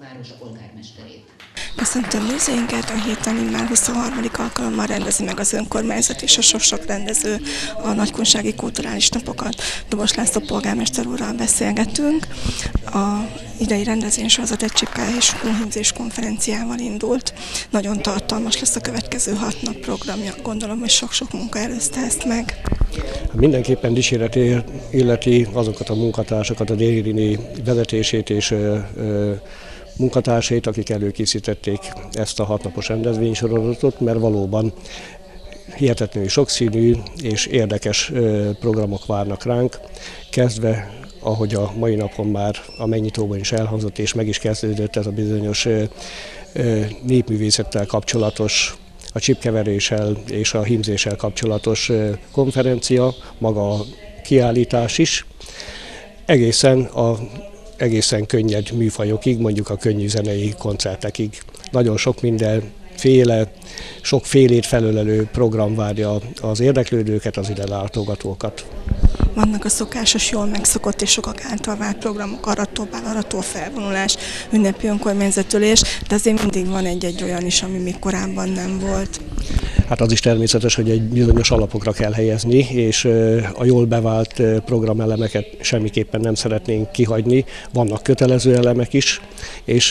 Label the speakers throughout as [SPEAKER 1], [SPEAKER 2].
[SPEAKER 1] város polgármesterét.
[SPEAKER 2] Köszöntöm nézőinket, a héten már 23. alkalommal rendezi meg az önkormányzat és a sok rendező a nagykunsági kulturális napokat. Dobos László polgármester úrral beszélgetünk. A idei rendezvénysorozat egy csipkáhelyes hóhímzés konferenciával indult. Nagyon tartalmas lesz a következő 6 nap programja. Gondolom, hogy sok-sok munka előzte ezt meg.
[SPEAKER 3] Mindenképpen dicséret illeti azokat a munkatársakat, a Dériné vezetését és munkatársait, akik előkészítették ezt a 6 napos rendezvénysorozatot, mert valóban hihetetlenül sokszínű és érdekes programok várnak ránk, kezdve, ahogy a mai napon már a megnyitóban is elhangzott, és meg is kezdődött ez a bizonyos népművészettel kapcsolatos, a csipkeveréssel és a hímzéssel kapcsolatos konferencia, maga a kiállítás is, egészen könnyed műfajokig, mondjuk a könnyű zenei koncertekig. Nagyon sok mindenféle, sokfélét felölelő program várja az érdeklődőket, az ide látogatókat.
[SPEAKER 2] Vannak a szokásos, jól megszokott és sokak által várt programok, aratóbál, aratófelvonulás, ünnepi önkormányzatülés, de azért mindig van egy olyan is, ami még korábban nem volt.
[SPEAKER 3] Hát az is természetes, hogy egy bizonyos alapokra kell helyezni, és a jól bevált programelemeket semmiképpen nem szeretnénk kihagyni. Vannak kötelező elemek is, és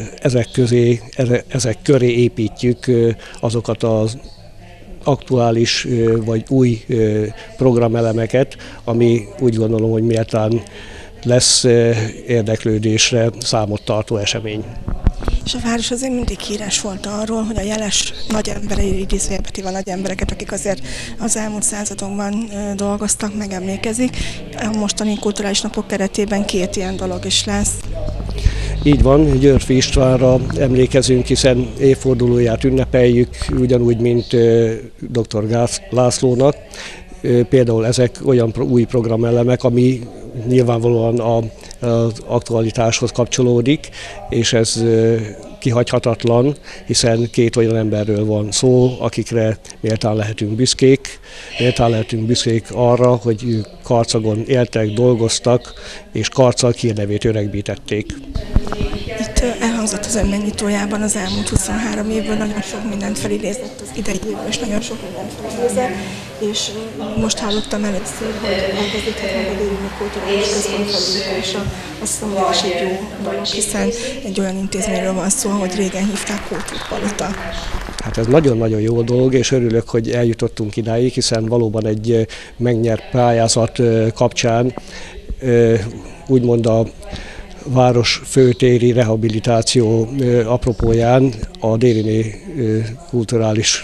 [SPEAKER 3] ezek köré építjük azokat az aktuális vagy új programelemeket, ami úgy gondolom, hogy méltán lesz érdeklődésre számot tartó esemény.
[SPEAKER 2] És a város azért mindig híres volt arról, hogy a jeles nagy emberei, idézőjelbe téve nagy embereket, akik azért az elmúlt századokban dolgoztak, megemlékezik. A mostani kulturális napok keretében 2 ilyen dolog is lesz.
[SPEAKER 3] Így van, Györffy Istvánra emlékezünk, hiszen évfordulóját ünnepeljük, ugyanúgy, mint dr. Lászlónak. Például ezek olyan új programelemek, ami nyilvánvalóan az aktualitáshoz kapcsolódik, és ez kihagyhatatlan, hiszen 2 olyan emberről van szó, akikre méltán lehetünk büszkék. Méltán lehetünk büszkék arra, hogy ők Karcagon éltek, dolgoztak, és Karcag hírnevét öregbítették.
[SPEAKER 2] Itt elhangzott az ön megnyitójában az elmúlt 23 évből nagyon sok mindent felidézett az idei évből, és nagyon sok mindent felidézett, és most hallottam először, hogy elkezdődhet meg a Dériné Kulturális Központ felújítása. Azt mondom, hogy egy jó dolog, hiszen egy olyan intézményről van szó, hogy régen hívták Kultúrpalota.
[SPEAKER 3] Hát ez nagyon-nagyon jó dolog, és örülök, hogy eljutottunk idáig, hiszen valóban egy megnyert pályázat kapcsán úgymond a város főtéri rehabilitáció apropóján a Dériné kulturális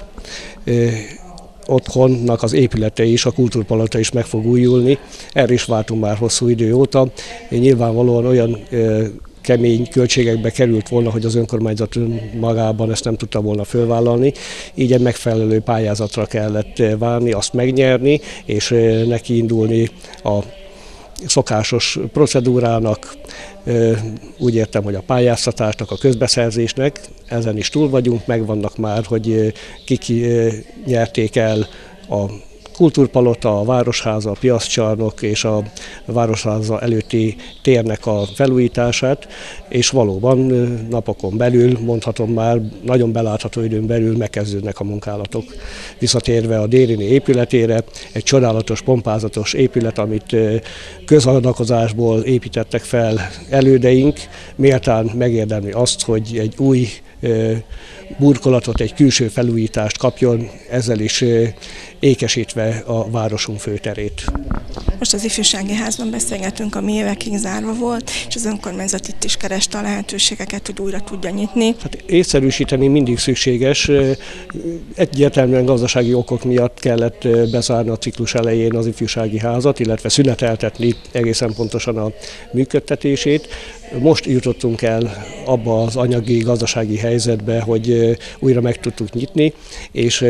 [SPEAKER 3] otthonnak az épülete is, a Kultúrpalota is meg fog újulni. Erre is vártunk már hosszú idő óta. Nyilvánvalóan olyan kemény költségekbe került volna, hogy az önkormányzat magában ezt nem tudta volna fölvállalni. Így egy megfelelő pályázatra kellett várni, azt megnyerni, és neki indulni a szokásos procedúrának, úgy értem, hogy a pályáztatásnak, a közbeszerzésnek, ezen is túl vagyunk, megvannak már, hogy kik nyerték el a Kultúrpalota, a Városháza, a Piaszcsarnok és a Városháza előtti térnek a felújítását, és valóban napokon belül, mondhatom már, nagyon belátható időn belül megkezdődnek a munkálatok. Visszatérve a Dériné épületére, egy csodálatos, pompázatos épület, amit közadakozásból építettek fel elődeink, méltán megérdemli azt, hogy egy új burkolatot, egy külső felújítást kapjon, ezzel is ékesítve a városunk főterét.
[SPEAKER 2] Most az ifjúsági házban beszélgetünk, ami évekig zárva volt, és az önkormányzat itt is kereste a lehetőségeket, hogy újra tudja nyitni.
[SPEAKER 3] Hát észszerűsíteni mindig szükséges. Egyértelműen gazdasági okok miatt kellett bezárni a ciklus elején az ifjúsági házat, illetve szüneteltetni egészen pontosan a működtetését. Most jutottunk el abba az anyagi, gazdasági helyzetbe, hogy újra meg tudtuk nyitni, és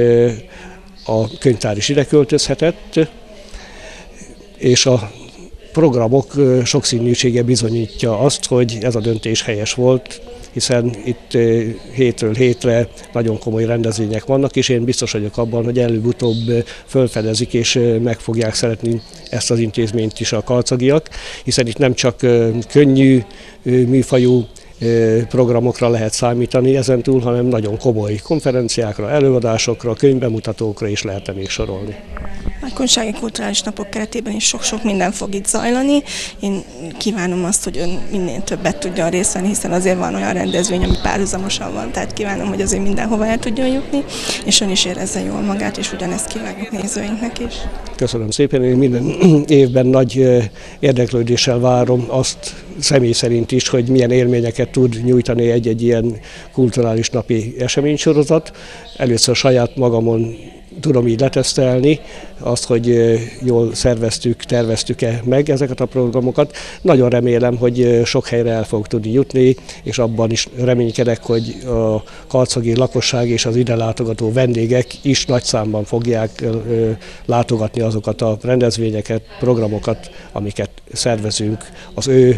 [SPEAKER 3] a könyvtár is ide költözhetett, és a programok sokszínűsége bizonyítja azt, hogy ez a döntés helyes volt, hiszen itt hétről hétre nagyon komoly rendezvények vannak, és én biztos vagyok abban, hogy előbb-utóbb felfedezik és meg fogják szeretni ezt az intézményt is a karcagiak, hiszen itt nem csak könnyű műfajú programokra lehet számítani ezentúl, hanem nagyon komoly konferenciákra, előadásokra, könyvbemutatókra is lehet még sorolni.
[SPEAKER 2] Nagykonsági Kulturális Napok keretében is sok-sok minden fog itt zajlani. Én kívánom azt, hogy ön minél többet tudjon részt venni, hiszen azért van olyan rendezvény, ami párhuzamosan van, tehát kívánom, hogy azért mindenhova el tudjon jutni, és ön is érezze jól magát, és ugyanezt kívánjuk nézőinknek is.
[SPEAKER 3] Köszönöm szépen, én minden évben nagy érdeklődéssel várom azt személy szerint is, hogy milyen élményeket tud nyújtani egy-egy ilyen kulturális napi eseménysorozat. Először saját magamon tudom így letesztelni azt, hogy jól szerveztük, terveztük-e meg ezeket a programokat. Nagyon remélem, hogy sok helyre el fog tudni jutni, és abban is reménykedek, hogy a karcagi lakosság és az ide látogató vendégek is nagy számban fogják látogatni azokat a rendezvényeket, programokat, amiket szervezünk az ő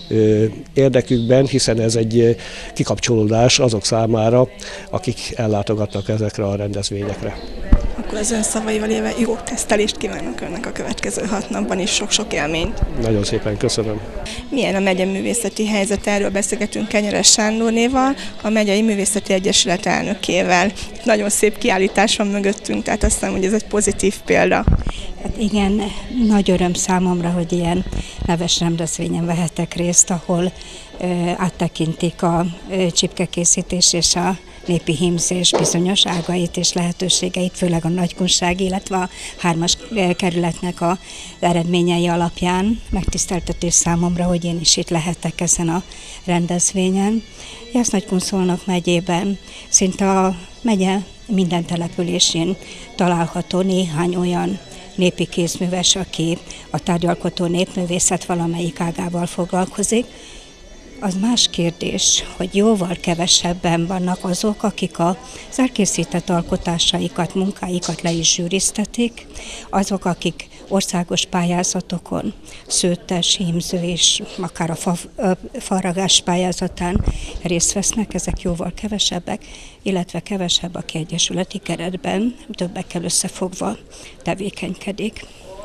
[SPEAKER 3] érdekükben, hiszen ez egy kikapcsolódás azok számára, akik ellátogatnak ezekre a rendezvényekre.
[SPEAKER 2] Akkor az ön szavaival élve jó tesztelést kívánok önnek a következő 6 napban is, sok-sok élményt.
[SPEAKER 3] Nagyon szépen köszönöm.
[SPEAKER 2] Milyen a megye művészeti helyzet? Erről beszélgetünk Kenyeres Sándornéval, a Megyei Művészeti Egyesület elnökével. Nagyon szép kiállítás van mögöttünk, tehát azt hiszem, hogy ez egy pozitív példa.
[SPEAKER 1] Hát igen, nagy öröm számomra, hogy ilyen neves rendezvényen vehetek részt, ahol áttekintik a csipkekészítés és a népi hímzés bizonyos ágait és lehetőségeit, főleg a nagykunsági, illetve a 3-as kerületnek az eredményei alapján. Megtiszteltetés számomra, hogy én is itt lehetek ezen a rendezvényen. Jász-Nagykun-Szolnok megyében szinte a megye minden településén található néhány olyan népi kézműves, aki a tárgyalkotó népművészet valamelyik ágával foglalkozik. Az más kérdés, hogy jóval kevesebben vannak azok, akik az elkészített alkotásaikat, munkáikat le is zsűriztetik, azok, akik országos pályázatokon, szőttes, hímző és akár a faragás pályázatán részt vesznek, ezek jóval kevesebbek, illetve kevesebb, aki egyesületi keretben többekkel összefogva tevékenykedik.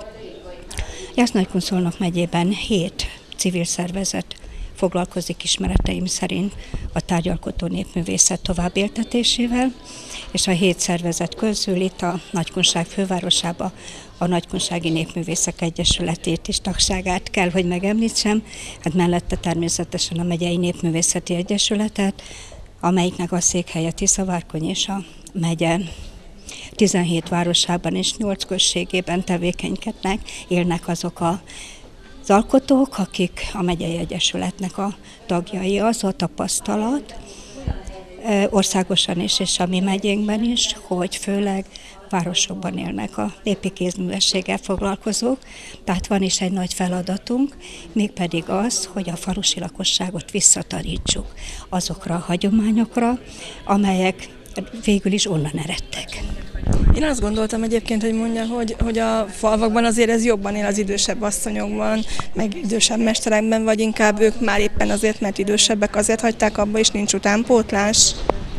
[SPEAKER 1] Jász-Nagykun-Szolnok megyében 7 civil szervezet foglalkozik ismereteim szerint a tárgyalkotó népművészet továbbéltetésével, és a 7 szervezet közül itt a Nagykunság fővárosába a Nagykunsági Népművészek Egyesületét is tagságát kell, hogy megemlítsem, hát mellette természetesen a Megyei Népművészeti Egyesületet, amelyiknek a székhelye Tiszavárkony és a megye 17 városában és 8 községében tevékenykednek, élnek azok az alkotók, akik a Megyei Egyesületnek a tagjai. Az a tapasztalat országosan is, és a mi megyénkben is, hogy főleg városokban élnek a népi kézművességgel foglalkozók, tehát van is egy nagy feladatunk, mégpedig az, hogy a falusi lakosságot visszatanítsuk azokra a hagyományokra, amelyek végül is onnan eredtek.
[SPEAKER 2] Én azt gondoltam egyébként, hogy mondja, hogy a falvakban azért ez jobban él az idősebb asszonyokban, meg idősebb mesterekben, vagy inkább ők már éppen azért, mert idősebbek, azért hagyták abba, és nincs utánpótlás?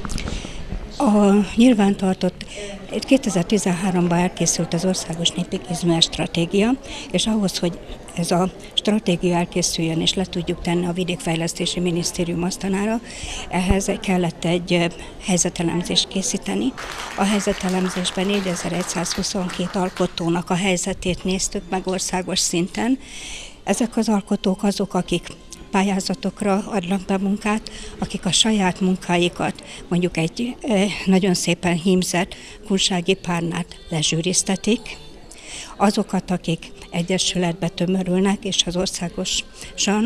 [SPEAKER 1] A nyilvántartott 2013-ban elkészült az Országos Népi Kézműves Stratégia, és ahhoz, hogy ez a stratégia elkészüljön és le tudjuk tenni a Vidékfejlesztési Minisztérium asztalára, ehhez kellett egy helyzetelemzést készíteni. A helyzetelemzésben 4122 alkotónak a helyzetét néztük meg országos szinten. Ezek az alkotók azok, akik pályázatokra adnak be munkát, akik a saját munkáikat, mondjuk egy nagyon szépen hímzett kunsági párnát lezsűriztetik, azokat, akik egyesületbe tömörülnek, és az országosan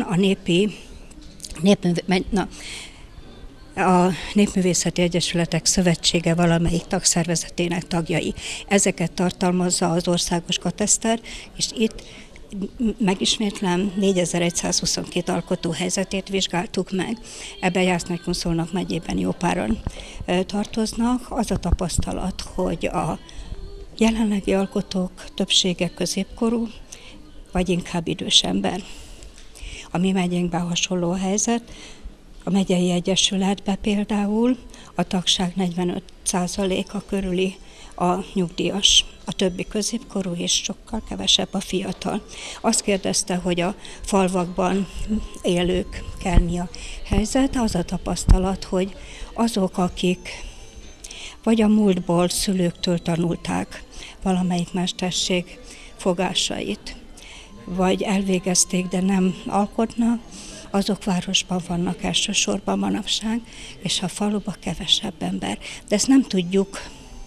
[SPEAKER 1] a Népművészeti Egyesületek Szövetsége valamelyik tagszervezetének tagjai. Ezeket tartalmazza az országos kateszter, és itt megismétlem, 4122 alkotó helyzetét vizsgáltuk meg. Ebben Jász-Nagykun-Szolnok megyében jó páran tartoznak. Az a tapasztalat, hogy a jelenlegi alkotók többsége középkorú, vagy inkább idős ember. A mi megyénkben hasonló a helyzet. A Megyei Egyesületben például a tagság 45%-a körüli a nyugdíjas a többi középkorú, és sokkal kevesebb a fiatal. Azt kérdezte, hogy a falvakban élőkkel mi a helyzet. Az a tapasztalat, hogy azok, akik vagy a múltból szülőktől tanulták valamelyik mesterség fogásait, vagy elvégezték, de nem alkotnak, azok városban vannak elsősorban manapság, és a faluban kevesebb ember. De ezt nem tudjuk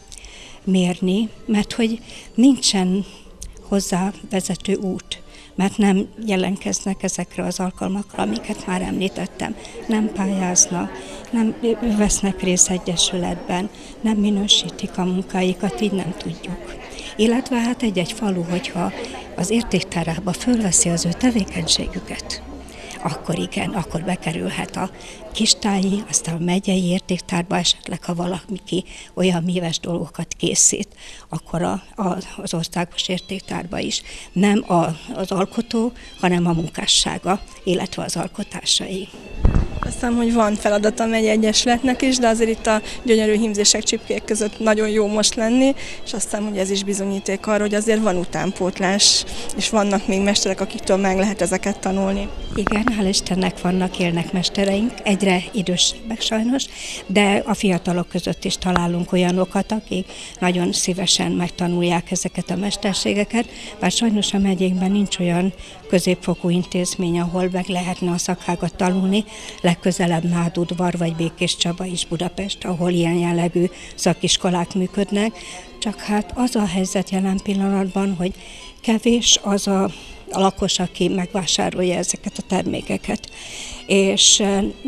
[SPEAKER 1] mérni, mert hogy nincsen hozzá vezető út, mert nem jelentkeznek ezekre az alkalmakra, amiket már említettem. Nem pályáznak, nem vesznek részt egyesületben, nem minősítik a munkáikat, így nem tudjuk. Illetve hát egy-egy falu, hogyha az értéktárába fölveszi az ő tevékenységüket, akkor igen, akkor bekerülhet a kistáji, aztán a megyei értéktárba, esetleg ha valaki olyan míves dolgokat készít, akkor az országos értéktárba is. Nem az alkotó, hanem a munkássága, illetve az alkotásai.
[SPEAKER 2] Azt hiszem, hogy van feladata a megyei egyesületnek is, de azért itt a gyönyörű hímzések, csipkék között nagyon jó most lenni, és azt hiszem, hogy ez is bizonyíték arra, hogy azért van utánpótlás, és vannak még mesterek, akiktől meg lehet ezeket tanulni.
[SPEAKER 1] Igen, hál' Istennek vannak, élnek mestereink, egyre idősebbek sajnos, de a fiatalok között is találunk olyanokat, akik nagyon szívesen megtanulják ezeket a mesterségeket, bár sajnos a megyénkben nincs olyan középfokú intézmény, ahol meg lehetne a szakágat tanulni, legközelebb Nádudvar vagy Békéscsaba is Budapest, ahol ilyen jellegű szakiskolák működnek, csak hát az a helyzet jelen pillanatban, hogy kevés az a lakos, aki megvásárolja ezeket a termékeket. És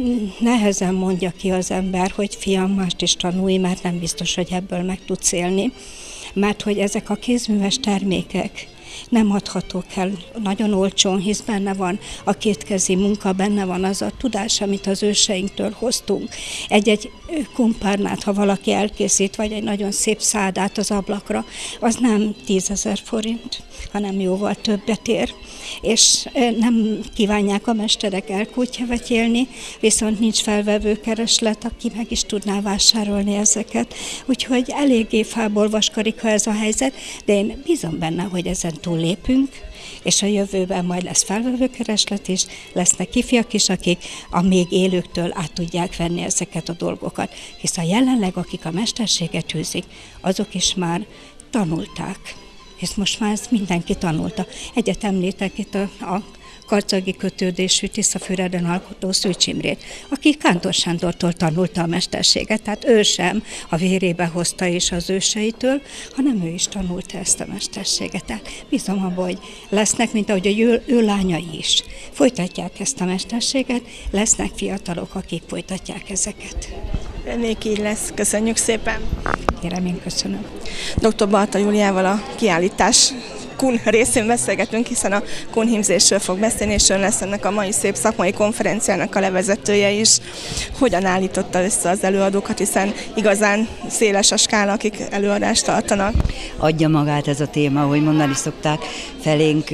[SPEAKER 1] nehezen mondja ki az ember, hogy fiam, mást is tanulj, mert nem biztos, hogy ebből meg tudsz élni. Mert hogy ezek a kézműves termékek nem adhatók el nagyon olcsón, hisz benne van a kétkezi munka, benne van az a tudás, amit az őseinktől hoztunk. Egy-egy kumpárnát, ha valaki elkészít, vagy egy nagyon szép szádát az ablakra, az nem 10 000 forint, hanem jóval többet ér. És nem kívánják a mesterek elkútyavetyélni, viszont nincs felvevő kereslet, aki meg is tudná vásárolni ezeket. Úgyhogy eléggé fából vaskarika ez a helyzet, de én bízom benne, hogy ezen túllépünk, és a jövőben majd lesz felvevőkereslet is, lesznek ifjak is, akik a még élőktől át tudják venni ezeket a dolgokat. Hisz a jelenleg, akik a mesterséget űzik, azok is már tanulták. És most már ezt mindenki tanulta. Egyet említek itt a karcagi kötődésű Tiszafüreden alkotó Szűcs Imrét, aki Kántor Sándortól tanulta a mesterséget, tehát ő sem a vérébe hozta és az őseitől, hanem ő is tanulta ezt a mesterséget. Tehát bízom abban, hogy lesznek, mint ahogy ő lányai is. Folytatják ezt a mesterséget, lesznek fiatalok, akik folytatják ezeket.
[SPEAKER 2] Reméljük így lesz. Köszönjük szépen!
[SPEAKER 1] Kérem, én köszönöm.
[SPEAKER 2] Dr. Balta Júliával a kiállítás kun részén beszélgetünk, hiszen a kunhímzésről fog beszélni, és ön lesz ennek a mai szép szakmai konferenciának a levezetője is. Hogyan állította össze az előadókat, hiszen igazán széles a skála, akik előadást tartanak?
[SPEAKER 4] Adja magát ez a téma, hogy mondani szokták felénk.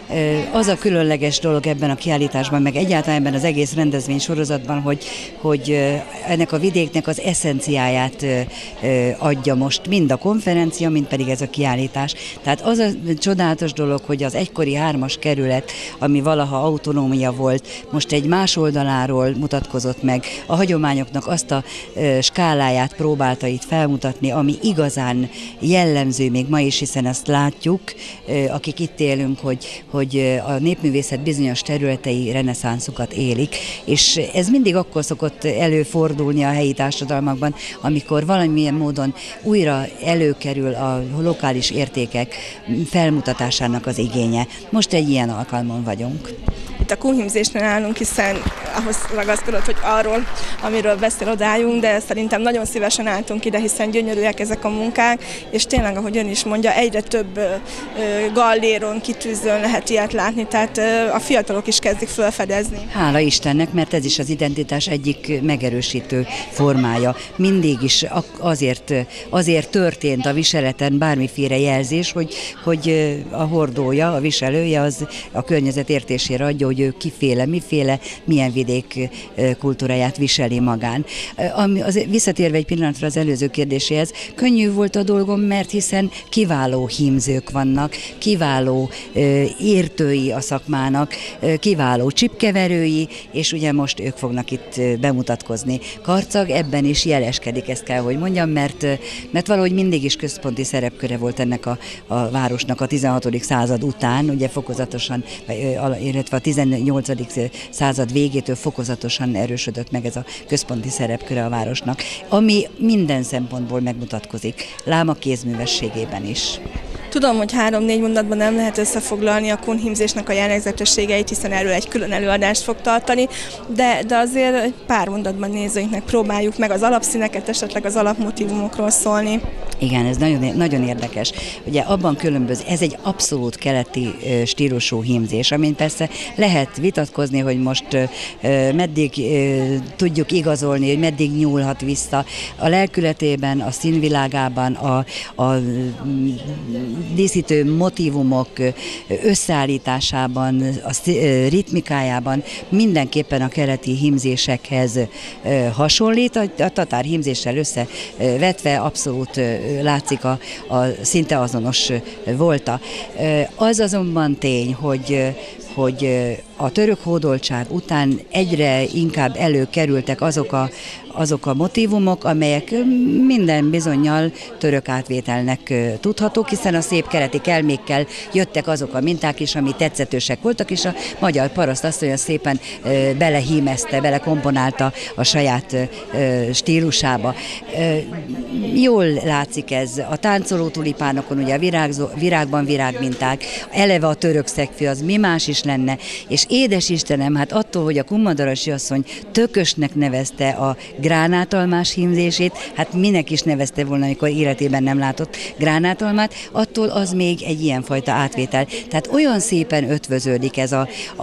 [SPEAKER 4] Az a különleges dolog ebben a kiállításban, meg egyáltalán ebben az egész rendezvény sorozatban, hogy ennek a vidéknek az eszenciáját adja most mind a konferencia, mind pedig ez a kiállítás. Tehát az a csodálatos dolog, hogy az egykori 3-as kerület, ami valaha autonómia volt, most egy más oldaláról mutatkozott meg. A hagyományoknak azt a skáláját próbálta itt felmutatni, ami igazán jellemző még ma is, hiszen ezt látjuk, akik itt élünk, hogy a népművészet bizonyos területei reneszánszukat élik, és ez mindig akkor szokott előfordulni a helyi társadalmakban, amikor valamilyen módon újra előkerül a lokális értékek felmutatásának az igénye. Most egy ilyen alkalmon vagyunk.
[SPEAKER 2] Itt a kunhímzésnél állunk, hiszen ahhoz ragaszkodott, hogy arról, amiről beszél, odáljunk, de szerintem nagyon szívesen álltunk ide, hiszen gyönyörűek ezek a munkák, és tényleg, ahogy ön is mondja, egyre több galléron, kitűzőn lehet ilyet látni, tehát a fiatalok is kezdik felfedezni.
[SPEAKER 4] Hála Istennek, mert ez is az identitás egyik megerősítő formája. Mindig is azért történt a viseleten bármiféle jelzés, hogy a hordója, a viselője az a környezet értésére adja, hogy ő kiféle, miféle, milyen vidék kultúráját viseli magán. Visszatérve egy pillanatra az előző kérdéséhez, könnyű volt a dolgom, mert hiszen kiváló hímzők vannak, kiváló értői a szakmának, kiváló csipkeverői, és ugye most ők fognak itt bemutatkozni. Karcag ebben is jeleskedik, ezt kell, hogy mondjam, mert valahogy mindig is központi szerepköre volt ennek a városnak a 16. század után, ugye fokozatosan, illetve a 18. század végétől fokozatosan erősödött meg ez a központi szerepköre a városnak, ami minden szempontból megmutatkozik, lám a kézművességében is.
[SPEAKER 2] Tudom, hogy 3-4 mondatban nem lehet összefoglalni a kunhímzésnek a jellegzetességeit, hiszen erről egy külön előadást fog tartani, de azért egy pár mondatban nézőinknek próbáljuk meg az alapszíneket, esetleg az alapmotívumokról szólni.
[SPEAKER 4] Igen, ez nagyon, nagyon érdekes. Ugye abban különbözik, ez egy abszolút keleti stílusú hímzés, amin persze lehet vitatkozni, hogy most meddig tudjuk igazolni, hogy meddig nyúlhat vissza. A lelkületében, a színvilágában, a díszítő motívumok összeállításában, a ritmikájában mindenképpen a keleti hímzésekhez hasonlít. A tatár hímzéssel összevetve abszolút látszik a szinte azonos volta. Az azonban tény, hogy a török hódoltság után egyre inkább előkerültek azok a motívumok, amelyek minden bizonnyal török átvételnek tudhatók, hiszen a szép keleti kelmékkel jöttek azok a minták is, ami tetszetősek voltak, és a magyar parasztasszony szépen belehímezte, belekomponálta a saját stílusába. Jól látszik ez a táncoló tulipánokon, ugye a virágban virágminták, eleve a török szegfű, az mi más is lenne, és édes Istenem, hát attól, hogy a Kunmadarasi asszony tökösnek nevezte a gránátalmás hímzését, hát minek is nevezte volna, amikor életében nem látott gránátalmát, attól az még egy ilyenfajta átvétel. Tehát olyan szépen ötvöződik ez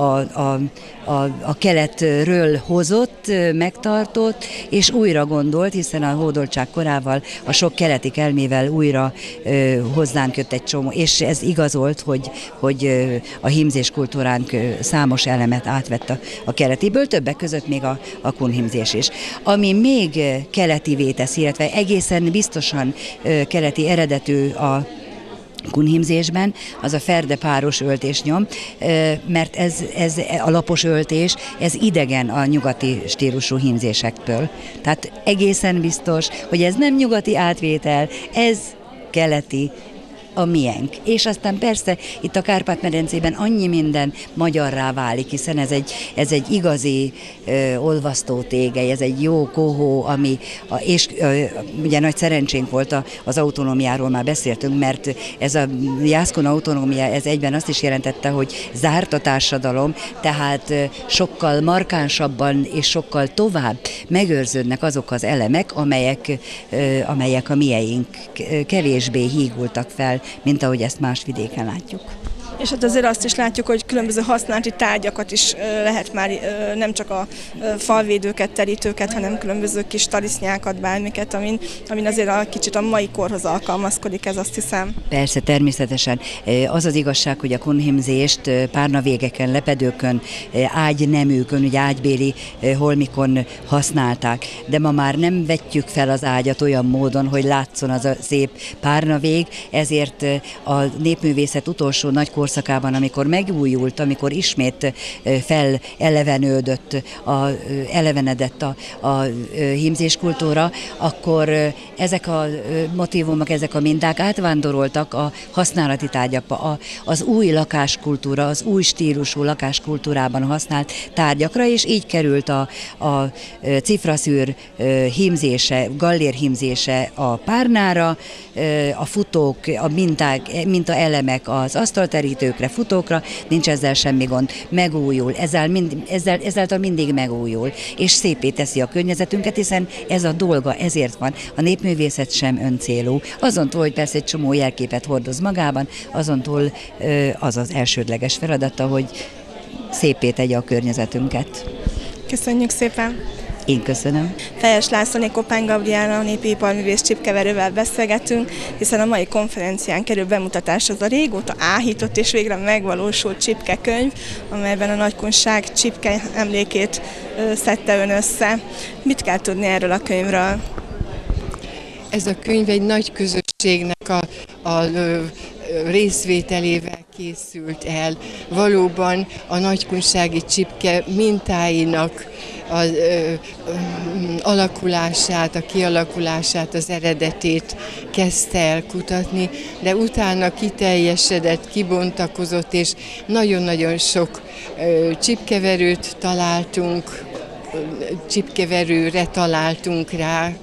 [SPEAKER 4] a keletről hozott, megtartott, és újra gondolt, hiszen a hódoltság korával, a sok keleti elmével újra hozzánk jött egy csomó, és ez igazolt, hogy a hímzés kultúránk számos elemet átvett a keletiből, többek között még a kunhímzés is. Ami még keletivé tesz, illetve egészen biztosan keleti eredetű a kunhímzésben, az a ferde-páros öltésnyom, mert ez a lapos öltés, ez idegen a nyugati stílusú hímzésektől. Tehát egészen biztos, hogy ez nem nyugati átvétel, ez keleti, a miénk. És aztán persze itt a Kárpát-medencében annyi minden magyarrá válik, hiszen ez egy igazi olvasztó tégely, ez egy jó kohó, és ugye nagy szerencsénk volt az autonómiáról már beszéltünk, mert ez a jászkun autonómia, ez egyben azt is jelentette, hogy zárt a társadalom, tehát sokkal markánsabban és sokkal tovább megőrződnek azok az elemek, amelyek a mieink kevésbé hígultak fel, mint ahogy ezt más vidéken látjuk.
[SPEAKER 2] És hát azért azt is látjuk, hogy különböző használati tárgyakat is lehet már, nem csak a falvédőket, terítőket, hanem különböző kis tarisznyákat, bármiket, amin azért kicsit a mai korhoz alkalmazkodik, ez azt hiszem.
[SPEAKER 4] Persze, természetesen. Az az igazság, hogy a kunhímzést párnavégeken, lepedőkön, ágyneműkön, ugye ágybéli holmikon használták, de ma már nem vetjük fel az ágyat olyan módon, hogy látszon az a szép párnavég, ezért a népművészet utolsó nagy korszakában, amikor megújult, amikor ismét elevenedett a hímzéskultúra, akkor ezek a motívumok, ezek a minták átvándoroltak a használati tárgyakba, az új lakáskultúra, az új stílusú lakáskultúrában használt tárgyakra, és így került a cifraszűr hímzése, gallér hímzése a párnára, a futók, a mintaelemek az asztalterítőkre, futókra, nincs ezzel semmi gond, megújul, ezáltal mindig megújul, és szépé teszi a környezetünket, hiszen ez a dolga, ezért van. A népművészet sem öncélú. Azontól, hogy persze egy csomó jelképet hordoz magában, azontól az az elsődleges feladata, hogy szépé tegye a környezetünket.
[SPEAKER 2] Köszönjük szépen!
[SPEAKER 4] Én köszönöm.
[SPEAKER 2] Fejes Lászlóné Koppány Gabriella, a népi iparművész csipkeverővel beszélgetünk, hiszen a mai konferencián kerül bemutatásra az a régóta áhított és végre megvalósult csipkekönyv, amelyben a nagykunság csipke emlékét szedte ön össze. Mit kell tudni erről a könyvről?
[SPEAKER 5] Ez a könyv egy nagy közösségnek a részvételével készült el. Valóban a nagykunsági csipke mintáinak az alakulását, a kialakulását, az eredetét kezdte el kutatni, de utána kiteljesedett, kibontakozott, és nagyon-nagyon sok csipkeverőt találtunk, csipkeverőre találtunk rá.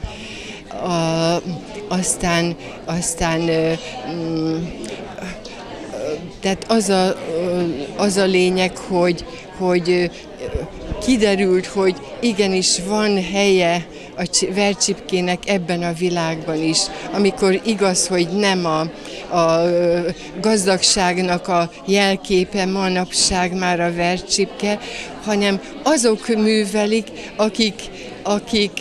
[SPEAKER 5] Tehát az a lényeg, hogy kiderült, hogy igenis van helye a vercsipkének ebben a világban is, amikor igaz, hogy nem a gazdagságnak a jelképe manapság már a vercsipke, hanem azok művelik, akik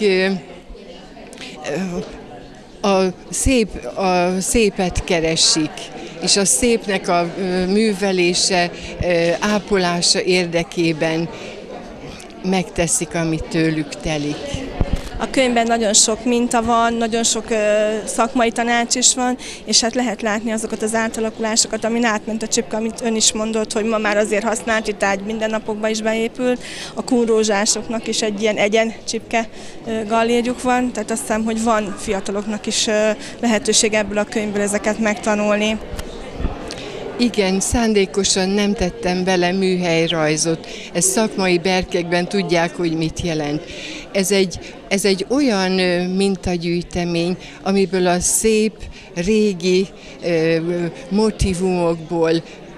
[SPEAKER 5] a szépet keresik, és a szépnek a művelése, ápolása érdekében megteszik, amit tőlük telik.
[SPEAKER 2] A könyvben nagyon sok minta van, nagyon sok szakmai tanács is van, és hát lehet látni azokat az átalakulásokat, amin átment a csipke, amit ön is mondott, hogy ma már azért használt, itt mindennapokban is beépült. A kunrózsásoknak is egy ilyen egyen csipke gallérjuk van, tehát azt hiszem, hogy van fiataloknak is lehetőség ebből a könyvből ezeket megtanulni.
[SPEAKER 5] Igen, szándékosan nem tettem bele műhelyrajzot. Ezt szakmai berkekben tudják, hogy mit jelent. Ez egy olyan mintagyűjtemény, amiből a szép, régi motivumokból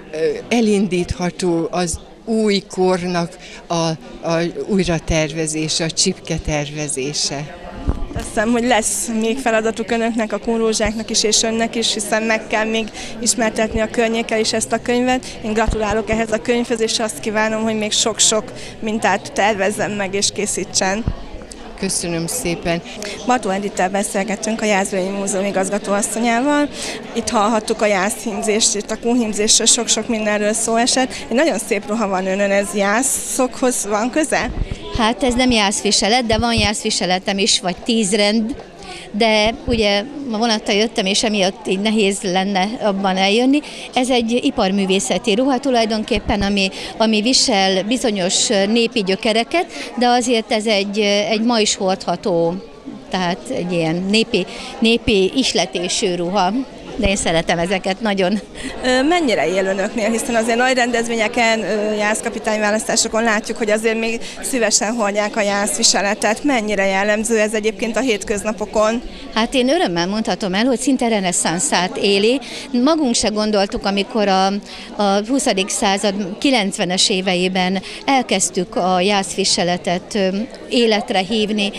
[SPEAKER 5] elindítható az új kornak a újratervezése, a csipke tervezése.
[SPEAKER 2] Azt hiszem, hogy lesz még feladatuk önöknek, a kunrózsáknak is és önnek is, hiszen meg kell még ismertetni a környékkel is ezt a könyvet. Én gratulálok ehhez a könyvhöz, és azt kívánom, hogy még sok-sok mintát tervezzen meg és készítsen.
[SPEAKER 5] Köszönöm szépen.
[SPEAKER 2] Bartó Edittel beszélgettünk, a Jászberényi Múzeum igazgatóasszonyával. Itt hallhattuk a jászhímzést, itt a kunhímzésről sok-sok mindenről szó esett. Egy nagyon szép ruha van önön, ez jászokhoz van köze?
[SPEAKER 6] Hát ez nem jászviselet, de van jászviseletem is, vagy 10 rend, de ugye ma vonattal jöttem, és emiatt így nehéz lenne abban eljönni. Ez egy iparművészeti ruha tulajdonképpen, ami visel bizonyos népi gyökereket, de azért ez egy ma is hordható, tehát egy ilyen népi ihletésű ruha. De én szeretem ezeket nagyon.
[SPEAKER 2] Mennyire él önöknél, hiszen azért nagy rendezvényeken, jászkapitányválasztásokon látjuk, hogy azért még szívesen hordják a jászviseletet. Mennyire jellemző ez egyébként a hétköznapokon?
[SPEAKER 6] Hát én örömmel mondhatom el, hogy szinte reneszánszát éli. Magunk se gondoltuk, amikor a 20. század 90-es éveiben elkezdtük a jászviseletet életre hívni,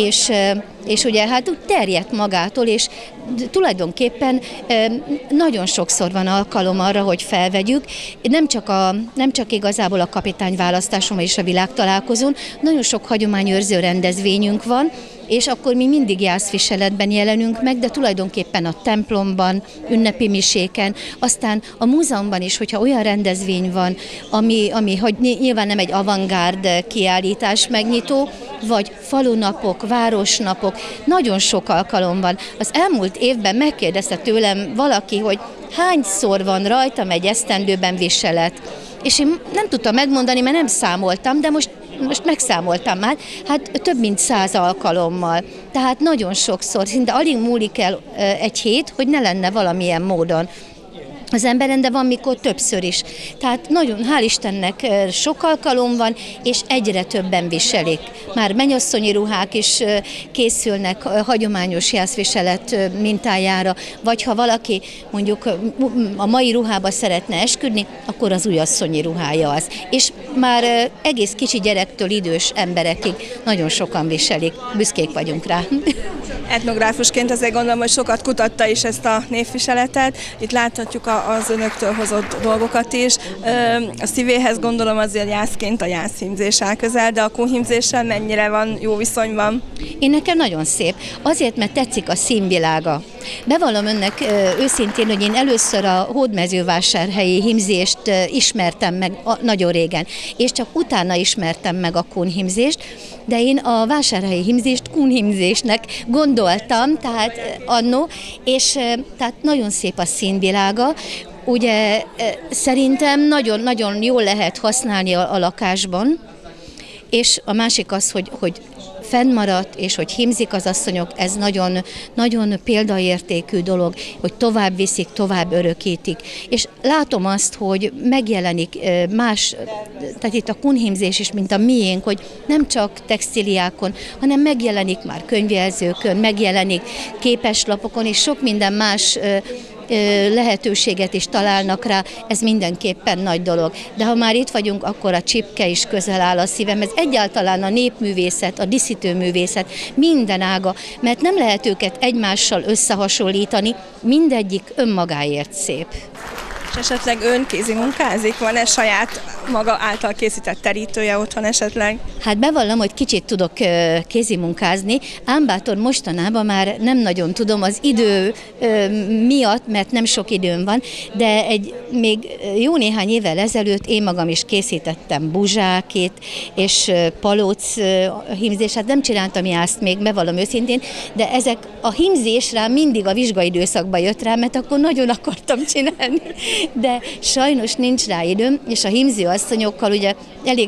[SPEAKER 6] és ugye hát úgy terjedt magától, és tulajdonképpen nagyon sokszor van alkalom arra, hogy felvegyük, nem csak igazából a kapitányválasztáson és a világtalálkozón, nagyon sok hagyományőrző rendezvényünk van, és akkor mi mindig jászviseletben jelenünk meg, de tulajdonképpen a templomban, ünnepi miséken, aztán a múzeumban is, hogyha olyan rendezvény van, ami hogy nyilván nem egy avantgárd kiállítás megnyitó, vagy falunapok, városnapok, nagyon sok alkalom van. Az elmúlt évben megkérdezte tőlem valaki, hogy hányszor van rajtam egy esztendőben viselet. És én nem tudtam megmondani, mert nem számoltam, de most megszámoltam már, hát több mint 100 alkalommal. Tehát nagyon sokszor, szinte alig múlik el egy hét, hogy ne lenne valamilyen módon az emberen, de van mikor többször is. Tehát nagyon, hál' Istennek sok alkalom van, és egyre többen viselik. Már mennyasszonyi ruhák is készülnek hagyományos jászviselet mintájára, vagy ha valaki mondjuk a mai ruhába szeretne esküdni, akkor az újasszonyi ruhája az. És már egész kicsi gyerektől idős emberekig nagyon sokan viselik. Büszkék vagyunk rá.
[SPEAKER 2] Etnográfusként azért gondolom, hogy sokat kutatta is ezt a névviseletet. Itt láthatjuk az önöktől hozott dolgokat is. A szívéhez gondolom azért jászként a jászhímzés áll közel, de a kunhímzéssel mennyire van jó viszonyban?
[SPEAKER 6] Én nekem nagyon szép. Azért, mert tetszik a színvilága. Bevallom önnek őszintén, hogy én először a hódmezővásárhelyi hímzést ismertem meg nagyon régen, és csak utána ismertem meg a kunhímzést, de én a vásárhelyi hímzést kunhímzésnek gondoltam, tehát annó, és tehát nagyon szép a színvilága. Ugye szerintem nagyon-nagyon jól lehet használni a lakásban, és a másik az, hogy fennmaradt, és hogy hímzik az asszonyok, ez nagyon, nagyon példaértékű dolog, hogy tovább viszik, tovább örökítik. És látom azt, hogy megjelenik más, tehát itt a kunhímzés is, mint a miénk, hogy nem csak textíliákon, hanem megjelenik már könyvjelzőkön, megjelenik képeslapokon, és sok minden más lehetőséget is találnak rá, ez mindenképpen nagy dolog. De ha már itt vagyunk, akkor a csipke is közel áll a szívemhez. Egyáltalán a népművészet, a díszítőművészet, minden ága, mert nem lehet őket egymással összehasonlítani, mindegyik önmagáért szép.
[SPEAKER 2] És esetleg ön kézimunkázik? Van-e saját maga által készített terítője otthon esetleg?
[SPEAKER 6] Hát bevallom, hogy kicsit tudok kézimunkázni, ám bátor mostanában már nem nagyon tudom az idő miatt, mert nem sok időm van, de még jó néhány évvel ezelőtt én magam is készítettem buzsákét, és palóc hímzését, nem csináltam jászt még, bevallom őszintén, de ezek a hímzés rám mindig a vizsgaidőszakban jött rá, mert akkor nagyon akartam csinálni. De sajnos nincs rá időm, és a hímzőasszonyokkal ugye elég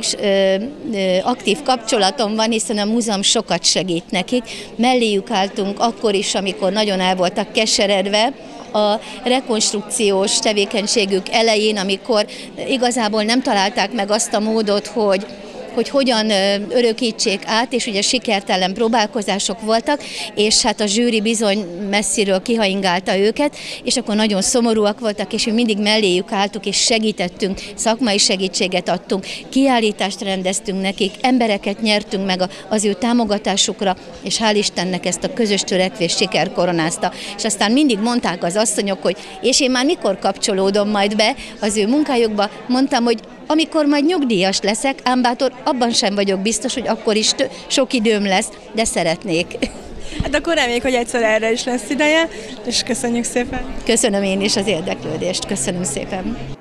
[SPEAKER 6] aktív kapcsolatom van, hiszen a múzeum sokat segít nekik. Melléjük álltunk akkor is, amikor nagyon el voltak keseredve a rekonstrukciós tevékenységük elején, amikor igazából nem találták meg azt a módot, hogy hogyan örökítsék át, és ugye sikertelen próbálkozások voltak, és hát a zsűri bizony messziről kihaingálta őket, és akkor nagyon szomorúak voltak, és mi mindig melléjük álltuk, és segítettünk, szakmai segítséget adtunk, kiállítást rendeztünk nekik, embereket nyertünk meg az ő támogatásukra, és hál' Istennek ezt a közös törekvés siker koronázta. És aztán mindig mondták az asszonyok, hogy és én már mikor kapcsolódom majd be az ő munkájukba, mondtam, hogy amikor majd nyugdíjas leszek, ám bátor, abban sem vagyok biztos, hogy akkor is sok időm lesz, de szeretnék.
[SPEAKER 2] Hát akkor reméljük, hogy egyszer erre is lesz ideje, és köszönjük szépen.
[SPEAKER 6] Köszönöm én is az érdeklődést, köszönöm szépen.